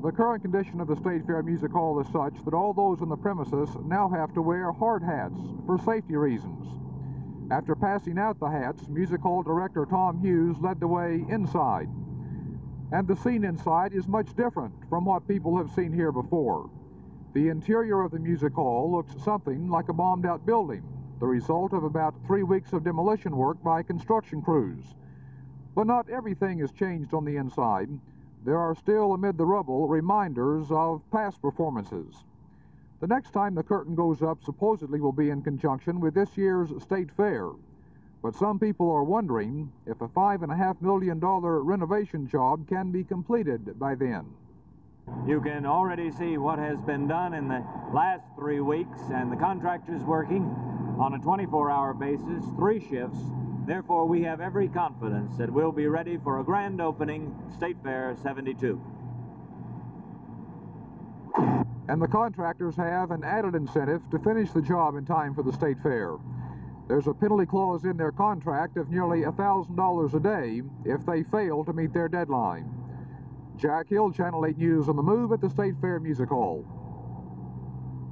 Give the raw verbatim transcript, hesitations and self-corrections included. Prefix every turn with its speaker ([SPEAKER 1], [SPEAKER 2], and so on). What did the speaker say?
[SPEAKER 1] The current condition of the State Fair Music Hall is such that all those on the premises now have to wear hard hats for safety reasons. After passing out the hats, Music Hall Director Tom Hughes led the way inside. And the scene inside is much different from what people have seen here before. The interior of the Music Hall looks something like a bombed-out building, the result of about three weeks of demolition work by construction crews. But not everything has changed on the inside. There are still, amid the rubble, reminders of past performances. The next time the curtain goes up supposedly will be in conjunction with this year's State Fair. But some people are wondering if a five and a half million dollar renovation job can be completed by then.
[SPEAKER 2] You can already see what has been done in the last three weeks, and the contractor's working on a twenty-four hour basis, three shifts. Therefore, we have every confidence that we'll be ready for a grand opening, State Fair seventy-two.
[SPEAKER 1] And the contractors have an added incentive to finish the job in time for the State Fair. There's a penalty clause in their contract of nearly one thousand dollars a day if they fail to meet their deadline. Jack Hill, Channel eight News on the Move at the State Fair Music Hall.